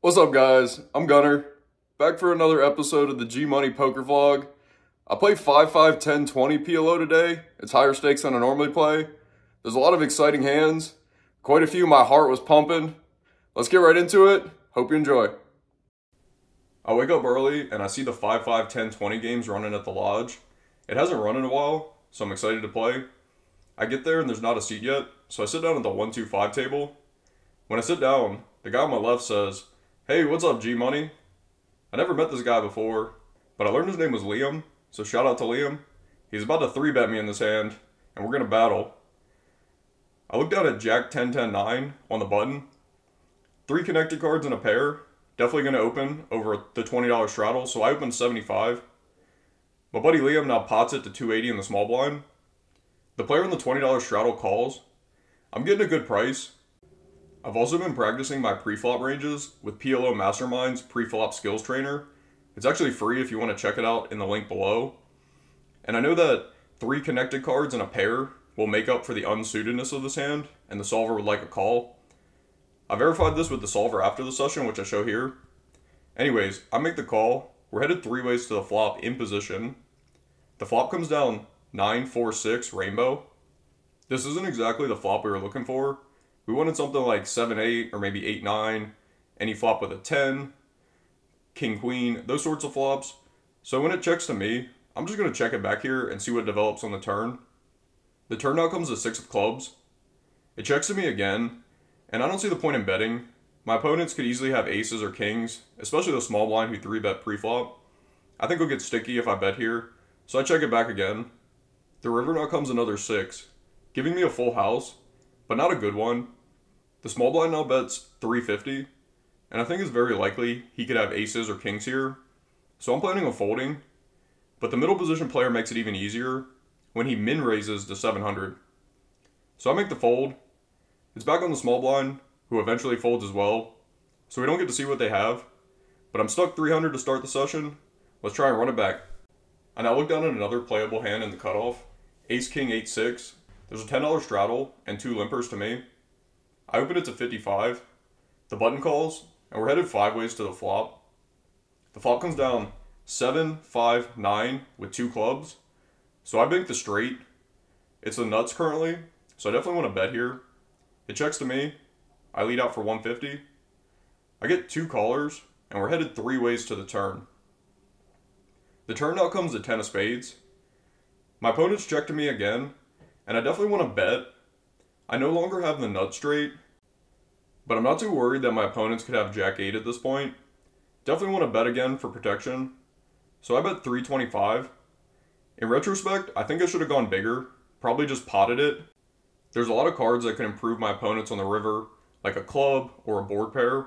What's up, guys? I'm Gunner, back for another episode of the GMoney Poker Vlog. I played 5-5, 10, 20 PLO today. It's higher stakes than I normally play. There's a lot of exciting hands. Quite a few my heart was pumping. Let's get right into it. Hope you enjoy. I wake up early and I see the 5-5, 10, 20 games running at the lodge. It hasn't run in a while, so I'm excited to play. I get there and there's not a seat yet, so I sit down at the 1-2-5 table. When I sit down, the guy on my left says, "Hey, what's up, G-Money?" I never met this guy before, but I learned his name was Liam, so shout out to Liam. He's about to 3-bet me in this hand, and we're going to battle. I look down at Jack 10, 10, 9 on the button. 3 connected cards in a pair. Definitely going to open over the $20 straddle, so I open 75. My buddy Liam now pots it to 280 in the small blind. The player in the $20 straddle calls. I'm getting a good price. I've also been practicing my pre-flop ranges with PLO Mastermind's pre-flop skills trainer. It's actually free if you want to check it out in the link below. And I know that 3 connected cards in a pair will make up for the unsuitedness of this hand, and the solver would like a call. I verified this with the solver after the session, which I show here. Anyways, I make the call. We're headed 3 ways to the flop in position. The flop comes down 9-4-6 rainbow. This isn't exactly the flop we were looking for. We wanted something like 7-8 or maybe 8-9, any flop with a 10, king-queen, those sorts of flops. So when it checks to me, I'm just going to check it back here and see what develops on the turn. The turn now comes to 6 of clubs. It checks to me again, and I don't see the point in betting. My opponents could easily have aces or kings, especially the small blind who 3-bet pre-flop. I think he'll get sticky if I bet here, so I check it back again. The river now comes another 6, giving me a full house, but not a good one. The small blind now bets 350, and I think it's very likely he could have aces or kings here, so I'm planning on folding, but the middle position player makes it even easier when he min raises to 700. So I make the fold. It's back on the small blind, who eventually folds as well, so we don't get to see what they have, but I'm stuck 300 to start the session. Let's try and run it back. I now look down at another playable hand in the cutoff, ace king 8-6. There's a $10 straddle and 2 limpers to me. I open it to 55. The button calls, and we're headed 5 ways to the flop. The flop comes down 7, 5, 9 with 2 clubs. So I bank the straight. It's the nuts currently, so I definitely want to bet here. It checks to me. I lead out for 150. I get 2 callers, and we're headed 3 ways to the turn. The turn now comes to 10 of spades. My opponent's checked to me again, and I definitely want to bet. I no longer have the nut straight, but I'm not too worried that my opponents could have jack 8 at this point. Definitely want to bet again for protection. So I bet 325. In retrospect, I think I should have gone bigger. Probably just potted it. There's a lot of cards that can improve my opponents on the river, like a club or a board pair.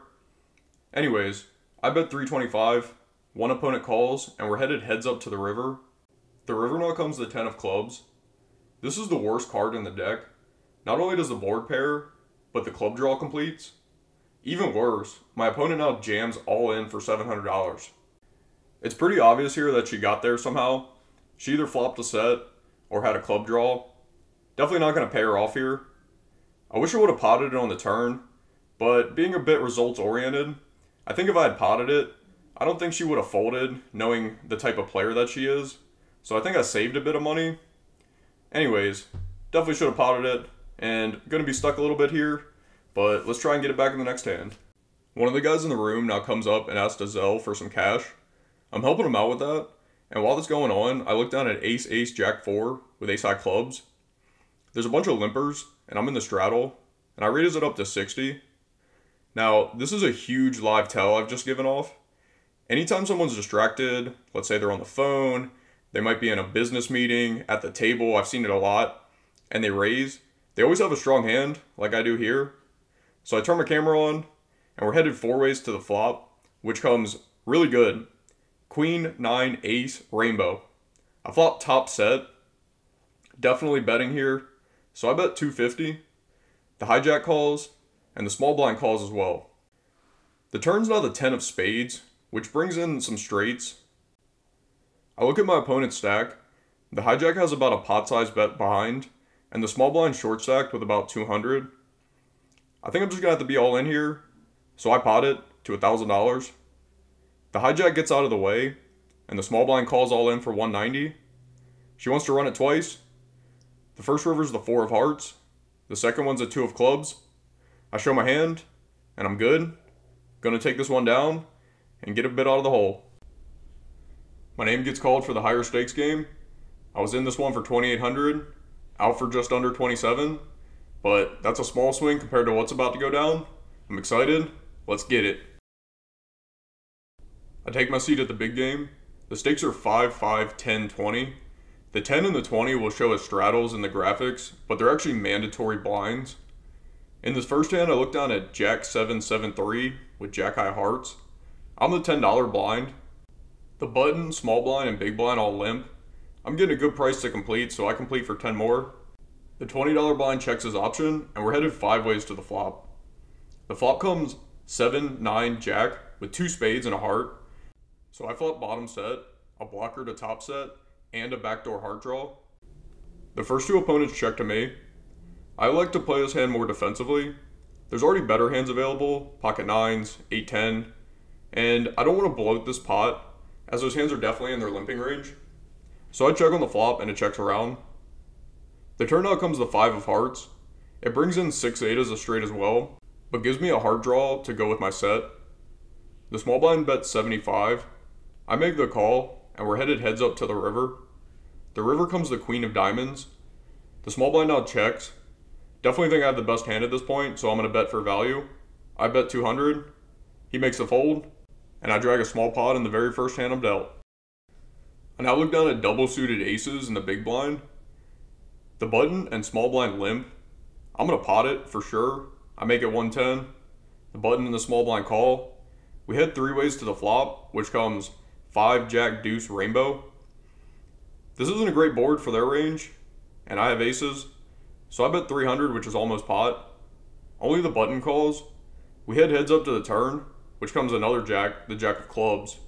Anyways, I bet 325. One opponent calls, and we're headed heads up to the river. The river now comes the 10 of clubs. This is the worst card in the deck. Not only does the board pair, but the club draw completes. Even worse, my opponent now jams all in for $700. It's pretty obvious here that she got there somehow. She either flopped a set or had a club draw. Definitely not going to pay her off here. I wish I would have potted it on the turn, but being a bit results oriented, I think if I had potted it, I don't think she would have folded, knowing the type of player that she is. So I think I saved a bit of money. Anyways, definitely should have potted it, and going to be stuck a little bit here, but let's try and get it back in the next hand. One of the guys in the room now comes up and asks to Zell for some cash. I'm helping him out with that, and while this is going on, I look down at ace, ace, jack 4 with ace high clubs. There's a bunch of limpers, and I'm in the straddle, and I raise it up to 60. Now, this is a huge live tell I've just given off. Anytime someone's distracted, let's say they're on the phone, they might be in a business meeting, at the table, I've seen it a lot, and they raise. They always have a strong hand, like I do here. So I turn my camera on, and we're headed 4 ways to the flop, which comes really good. Queen, 9, ace, rainbow. I flop top set. Definitely betting here. So I bet 250. The hijack calls, and the small blind calls as well. The turn's now the 10 of spades, which brings in some straights. I look at my opponent's stack. The hijack has about a pot-sized bet behind, and the small blind short stacked with about 200. I think I'm just going to have to be all in here, so I pot it to $1,000. The hijack gets out of the way, and the small blind calls all in for 190. She wants to run it twice. The first river's the 4 of hearts. The second one's a 2 of clubs. I show my hand, and I'm good. Gonna take this one down and get a bit out of the hole. My name gets called for the higher stakes game. I was in this one for 2,800, out for just under 27, but that's a small swing compared to what's about to go down. I'm excited. Let's get it. I take my seat at the big game. The stakes are 5, 5, 10, 20. The 10 and the 20 will show as straddles in the graphics, but they're actually mandatory blinds. In this first hand, I look down at Jack 7, 7, 3 with Jack high hearts. I'm the $10 blind. The button, small blind, and big blind all limp. I'm getting a good price to complete, so I complete for 10 more. The $20 blind checks his option, and we're headed 5 ways to the flop. The flop comes 7, 9, Jack with 2 spades and a heart. So I flop bottom set, a blocker to top set, and a backdoor heart draw. The first 2 opponents check to me. I like to play this hand more defensively. There's already better hands available, pocket 9s, 8, 10, and I don't want to bloat this pot, as those hands are definitely in their limping range. So I check on the flop and it checks around. The turn out comes the 5 of hearts. It brings in 6, 8 as a straight as well, but gives me a heart draw to go with my set. The small blind bets 75. I make the call, and we're headed heads up to the river. The river comes the queen of diamonds. The small blind now checks. Definitely think I have the best hand at this point, so I'm going to bet for value. I bet 200. He makes a fold, and I drag a small pot in the very first hand I'm dealt. I now look down at double suited aces in the big blind. The button and small blind limp. I'm going to pot it for sure. I make it 110. The button and the small blind call. We head 3 ways to the flop, which comes 5, Jack, Deuce, Rainbow. This isn't a great board for their range, and I have aces, so I bet 300, which is almost pot. Only the button calls. We head heads up to the turn, which comes another Jack, the Jack of clubs.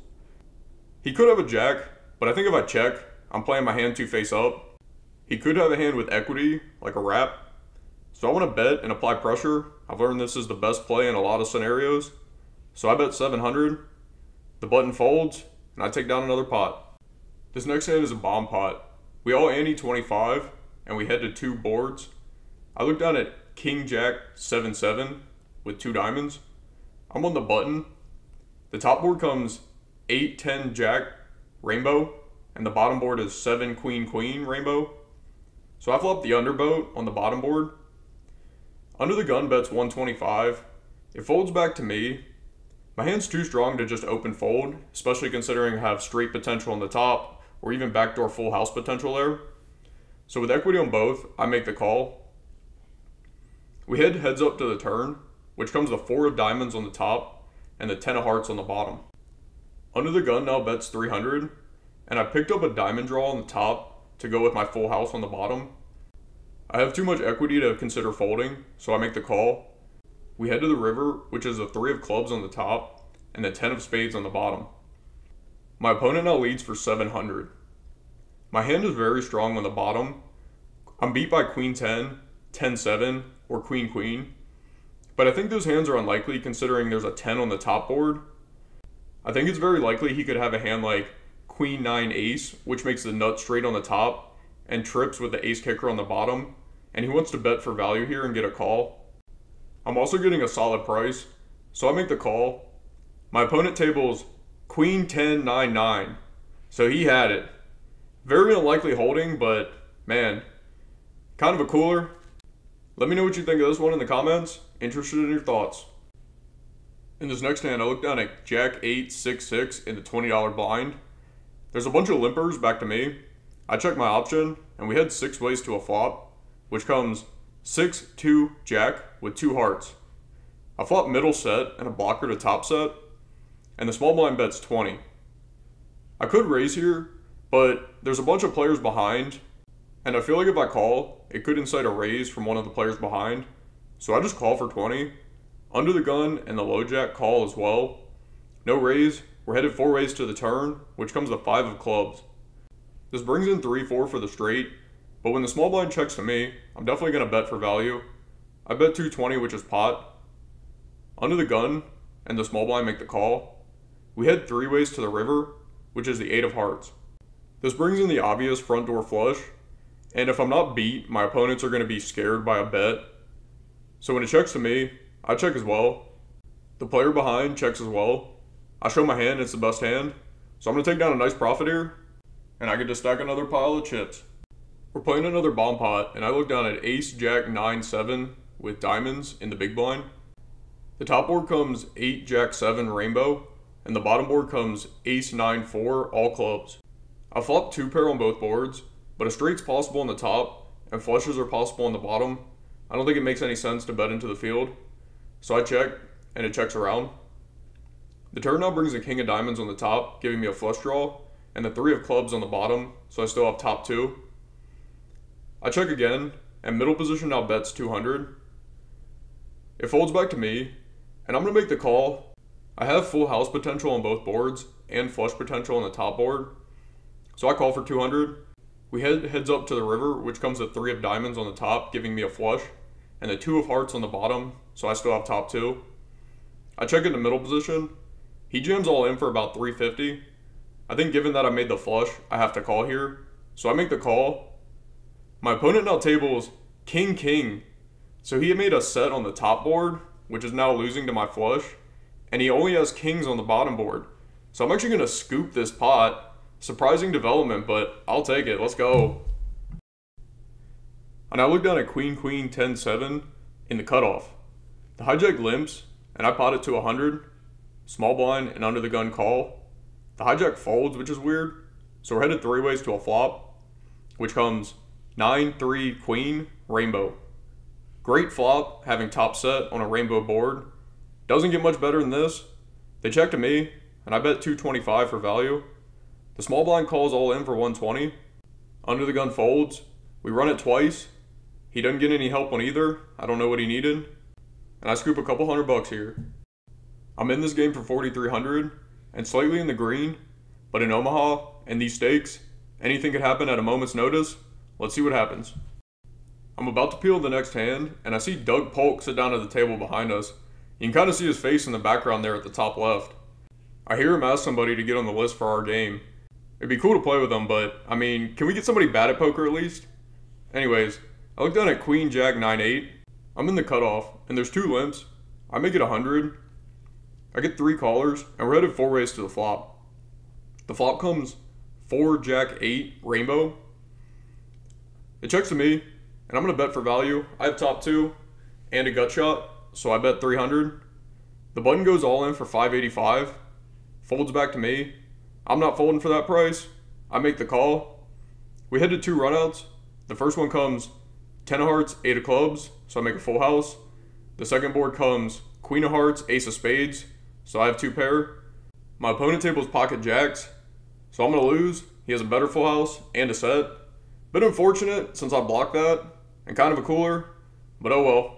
He could have a Jack, but I think if I check, I'm playing my hand 2 face up. He could have a hand with equity, like a wrap. So I want to bet and apply pressure. I've learned this is the best play in a lot of scenarios. So I bet 700. The button folds, and I take down another pot. This next hand is a bomb pot. We all ante 25, and we head to 2 boards. I look down at King Jack 7, 7 with 2 diamonds. I'm on the button. The top board comes 8, 10, Jack, Rainbow, and the bottom board is 7, Queen, Queen, Rainbow. So I flop the underboat on the bottom board. Under the gun bets 125. It folds back to me. My hand's too strong to just open fold, especially considering I have straight potential on the top, or even backdoor full house potential there. So with equity on both, I make the call. We head heads up to the turn, which comes the 4 of diamonds on the top, and the 10 of hearts on the bottom. Under the gun now bets 300, and I picked up a diamond draw on the top to go with my full house on the bottom. I have too much equity to consider folding, so I make the call. We head to the river, which is the 3 of clubs on the top, and the 10 of spades on the bottom. My opponent now leads for 700. My hand is very strong on the bottom. I'm beat by Queen 10, 10, 7, or Queen, Queen. But I think those hands are unlikely considering there's a 10 on the top board. I think it's very likely he could have a hand like Queen 9 Ace, which makes the nut straight on the top, and trips with the ace kicker on the bottom, and he wants to bet for value here and get a call. I'm also getting a solid price, so I make the call. My opponent tables Queen 10, 9, 9, so he had it. Very unlikely holding, but man, kind of a cooler. Let me know what you think of this one in the comments. Interested in your thoughts. In this next hand, I look down at Jack 8, 6, 6 in the $20 blind. There's a bunch of limpers back to me. I check my option, and we head 6 ways to a flop, which comes 6, 2, Jack with 2 hearts. I flop middle set and a blocker to top set, and the small blind bets 20. I could raise here, but there's a bunch of players behind, and I feel like if I call, it could incite a raise from one of the players behind, so I just call for 20. Under the gun and the low jack call as well. No raise. We're headed 4 ways to the turn, which comes the 5 of clubs. This brings in 3-4 for the straight, but when the small blind checks to me, I'm definitely going to bet for value. I bet 220, which is pot. Under the gun, and the small blind make the call. We head 3 ways to the river, which is the 8 of hearts. This brings in the obvious front door flush, and if I'm not beat, my opponents are going to be scared by a bet. So when it checks to me, I check as well. The player behind checks as well. I show my hand, it's the best hand. So I'm going to take down a nice profit here, and I get to stack another pile of chips. We're playing another bomb pot, and I look down at ace, jack, 9, 7 with diamonds in the big blind. The top board comes 8, jack, 7 rainbow, and the bottom board comes ace, 9, 4 all clubs. I flop 2 pair on both boards, but a straight's possible on the top, and flushes are possible on the bottom. I don't think it makes any sense to bet into the field. So I check, and it checks around. The turn now brings a king of diamonds on the top, giving me a flush draw, and the 3 of clubs on the bottom, so I still have top 2. I check again, and middle position now bets 200. It folds back to me, and I'm going to make the call. I have full house potential on both boards, and flush potential on the top board, so I call for 200. We head heads up to the river, which comes with 3 of diamonds on the top, giving me a flush, and the 2 of hearts on the bottom, so I still have top 2. I check into middle position. He jams all in for about 350. I think given that I made the flush, I have to call here, so I make the call. My opponent now tables king, king, so he made a set on the top board, which is now losing to my flush, and he only has kings on the bottom board. So I'm actually going to scoop this pot. Surprising development, but I'll take it. Let's go. I now look down at queen, queen, 10, 7 in the cutoff. The hijack limps, and I pot it to 100. Small blind and under the gun call. The hijack folds, which is weird. So we're headed 3 ways to a flop, which comes 9, 3, queen, rainbow. Great flop, having top set on a rainbow board. Doesn't get much better than this. They check to me, and I bet 225 for value. The small blind calls all in for 120. Under the gun folds. We run it twice. He doesn't get any help on either. I don't know what he needed. And I scoop a couple $100 here. I'm in this game for 4,300 and slightly in the green, but in Omaha and these stakes, anything could happen at a moment's notice. Let's see what happens. I'm about to peel the next hand, and I see Doug Polk sit down at the table behind us. You can kind of see his face in the background there at the top left. I hear him ask somebody to get on the list for our game. It'd be cool to play with him, but, I mean, can we get somebody bad at poker at least? Anyways, I look down at queen, jack, 9, 8. I'm in the cutoff, and there's 2 limps. I make it 100. I get 3 callers, and we're headed 4 ways to the flop. The flop comes 4, jack, 8, rainbow. It checks to me, and I'm going to bet for value. I have top 2 and a gut shot, so I bet 300. The button goes all in for 585. Folds back to me. I'm not folding for that price. I make the call. We head to 2 runouts. The first one comes 10 of hearts, 8 of clubs, so I make a full house. The second board comes queen of hearts, ace of spades, so I have 2 pair. My opponent tables pocket jacks, so I'm going to lose. He has a better full house and a set. Bit unfortunate since I blocked that, and kind of a cooler, but oh well.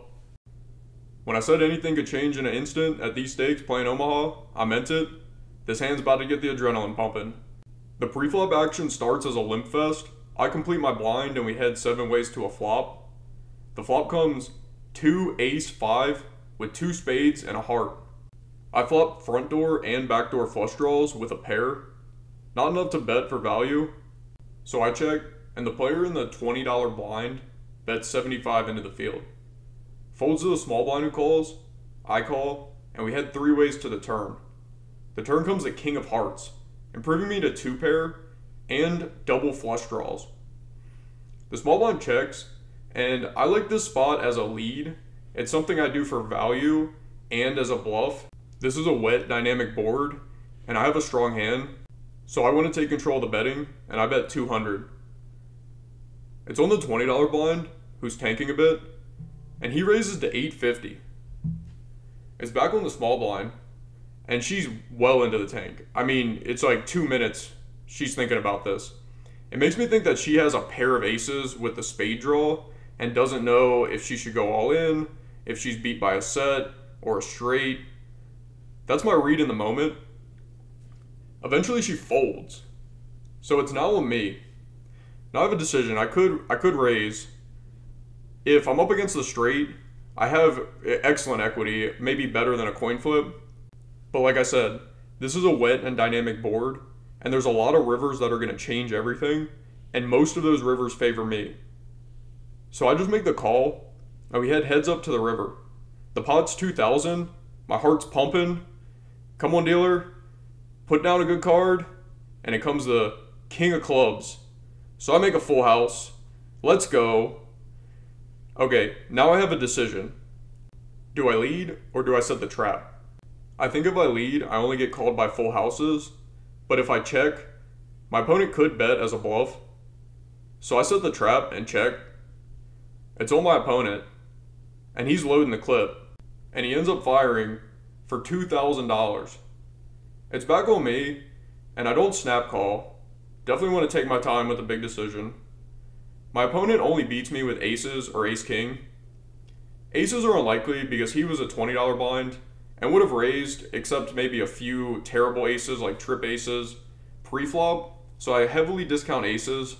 When I said anything could change in an instant at these stakes playing Omaha, I meant it. This hand's about to get the adrenaline pumping. The pre-flop action starts as a limp fest. I complete my blind and we head 7 ways to a flop. The flop comes 2, ace, 5 with 2 spades and a heart. I flop front door and back door flush draws with a pair. Not enough to bet for value. So I check, and the player in the $20 blind bets 75 into the field. Folds to the small blind who calls, I call, and we head 3 ways to the turn. The turn comes at king of hearts, improving me to 2 pair and double flush draws. The small blind checks, and I like this spot as a lead. It's something I do for value and as a bluff. This is a wet dynamic board, and I have a strong hand, so I want to take control of the betting, and I bet 200. It's on the $20 blind, who's tanking a bit, and he raises to 850. It's back on the small blind, and she's well into the tank. I mean, it's like 2 minutes she's thinking about this. It makes me think that she has a pair of aces with the spade draw and doesn't know if she should go all in, if she's beat by a set or a straight. That's my read in the moment. Eventually she folds. So it's now on me. Now I have a decision. I could raise. If I'm up against the straight, I have excellent equity, maybe better than a coin flip. But like I said, this is a wet and dynamic board, and there's a lot of rivers that are going to change everything, and most of those rivers favor me. So I just make the call, and we head heads up to the river. The pot's 2,000, my heart's pumping. Come on, dealer, put down a good card, and it comes the king of clubs. So I make a full house. Let's go. Okay, now I have a decision. Do I lead or do I set the trap? I think if I lead, I only get called by full houses, but if I check, my opponent could bet as a bluff. So I set the trap and check. It's on my opponent, and he's loading the clip, and he ends up firing for $2,000. It's back on me, and I don't snap call. Definitely want to take my time with a big decision. My opponent only beats me with aces or ace-king. Aces are unlikely because he was a $20 blind and would have raised, except maybe a few terrible aces like trip aces pre-flop, so I heavily discount aces.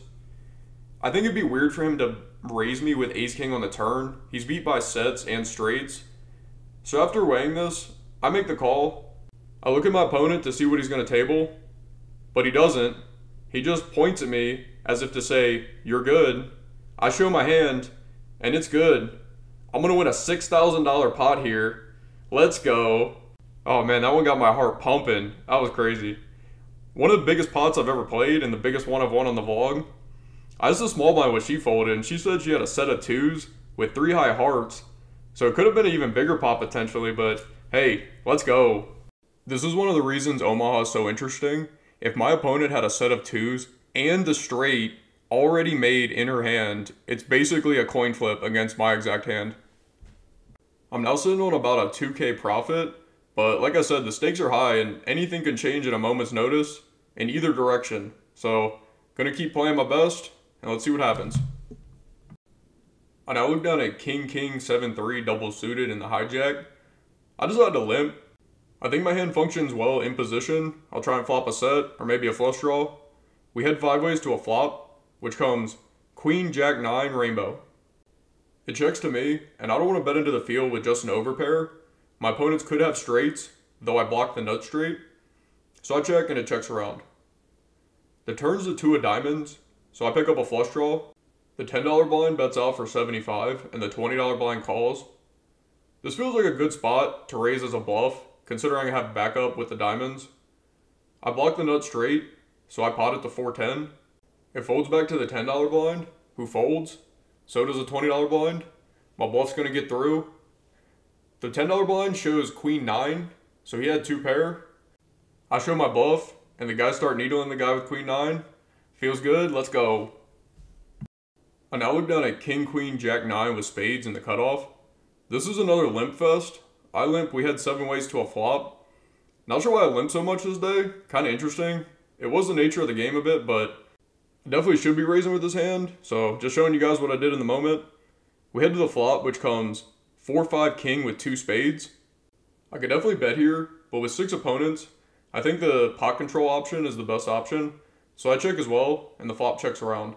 I think it'd be weird for him to raise me with ace-king on the turn. He's beat by sets and straights. So after weighing this, I make the call. I look at my opponent to see what he's going to table, but he doesn't. He just points at me as if to say, "You're good." I show my hand, and it's good. I'm going to win a $6,000 pot here. Let's go. Oh man, that one got my heart pumping. That was crazy. One of the biggest pots I've ever played, and the biggest one I've won on the vlog. I was a small blind when she folded, and she said she had a set of twos with 3 high hearts. So it could have been an even bigger pot potentially, but hey, let's go. This is one of the reasons Omaha is so interesting. If my opponent had a set of twos and the straight already made in her hand, it's basically a coin flip against my exact hand. I'm now sitting on about a 2K profit, but like I said, the stakes are high and anything can change at a moment's notice in either direction. So, gonna keep playing my best, and let's see what happens. I now look down at King 7-3 double suited in the hijack. I decided to limp. I think my hand functions well in position. I'll try and flop a set, or maybe a flush draw. We head 5 ways to a flop, which comes Queen Jack 9 rainbow. It checks to me, and I don't want to bet into the field with just an overpair. My opponents could have straights, though I blocked the nut straight. So I check and it checks around. The turn's the 2 of diamonds, so I pick up a flush draw. The $10 blind bets out for 75, and the $20 blind calls. This feels like a good spot to raise as a bluff, considering I have backup with the diamonds. I block the nut straight, so I pot it to 410. It folds back to the $10 blind, who folds. So does the $20 blind. My bluff's going to get through. The $10 blind shows Queen 9, so he had 2 pair. I show my bluff, and the guys start needling the guy with Queen 9. Feels good, let's go. I now look down at King Queen Jack 9 with spades in the cutoff. This is another limp fest. I limp, we had 7 ways to a flop. Not sure why I limped so much this day. Kind of interesting. It was the nature of the game a bit, but I definitely should be raising with this hand, so just showing you guys what I did in the moment. We head to the flop, which comes 4-5 king with 2 spades. I could definitely bet here, but with 6 opponents, I think the pot control option is the best option, so I check as well, and the flop checks around.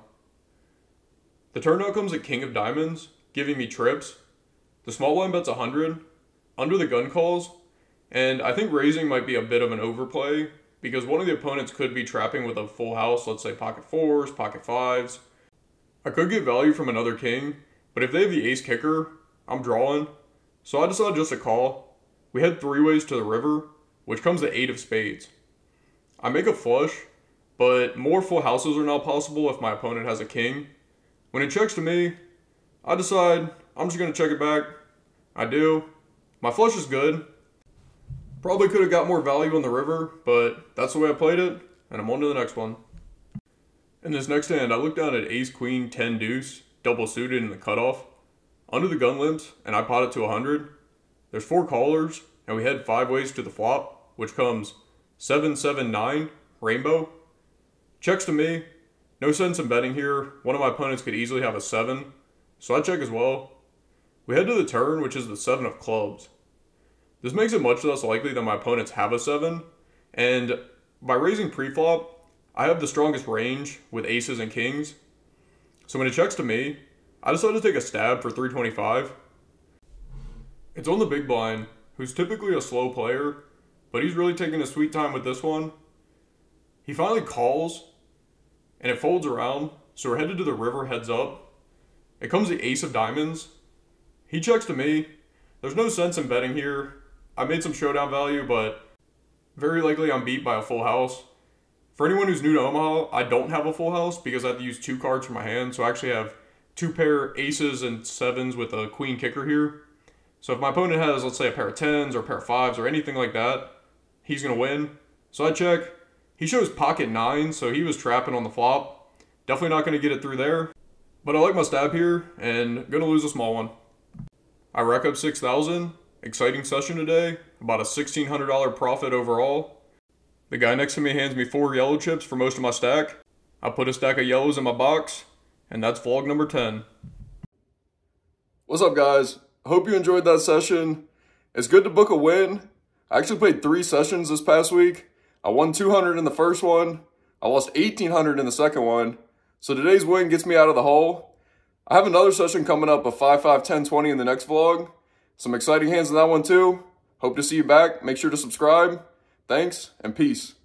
The turn now comes at king of diamonds, giving me trips. The small blind bets 100, under the gun calls, and I think raising might be a bit of an overplay, because one of the opponents could be trapping with a full house, let's say pocket 4s, pocket 5s. I could get value from another king, but if they have the ace kicker, I'm drawing. So I decided just to call. We head 3 ways to the river, which comes to 8 of spades. I make a flush, but more full houses are now possible if my opponent has a king. When it checks to me, I decide I'm just going to check it back. I do. My flush is good. Probably could have got more value on the river, but that's the way I played it, and I'm on to the next one. In this next hand, I look down at ace queen 10 deuce, double suited in the cutoff. Under the gun limps, and I pot it to 100. There's 4 callers, and we head 5 ways to the flop, which comes 7-7-9, rainbow. Checks to me. No sense in betting here. One of my opponents could easily have a 7, so I check as well. We head to the turn, which is the 7 of clubs. This makes it much less likely that my opponents have a 7, and by raising pre-flop, I have the strongest range with aces and kings. So when it checks to me, I decided to take a stab for 325. It's on the big blind, who's typically a slow player, but he's really taking a sweet time with this one. He finally calls, and it folds around, so we're headed to the river heads up. It comes the ace of diamonds. He checks to me. There's no sense in betting here. I made some showdown value, but very likely I'm beat by a full house. For anyone who's new to Omaha, I don't have a full house because I have to use 2 cards from my hand, so I actually have 2 pair aces and 7s with a queen kicker here. So if my opponent has, let's say, a pair of 10s or a pair of 5s or anything like that, he's going to win. So I check. He shows pocket 9, so he was trapping on the flop. Definitely not going to get it through there. But I like my stab here, and going to lose a small one. I rack up 6,000. Exciting session today. About a $1,600 profit overall. The guy next to me hands me 4 yellow chips for most of my stack. I put a stack of yellows in my box, and that's vlog number 10. What's up, guys? Hope you enjoyed that session. It's good to book a win. I actually played 3 sessions this past week. I won 200 in the first one. I lost 1,800 in the second one. So today's win gets me out of the hole. I have another session coming up of 5, 5, 10, 20 in the next vlog. Some exciting hands in that one too. Hope to see you back. Make sure to subscribe. Thanks and peace.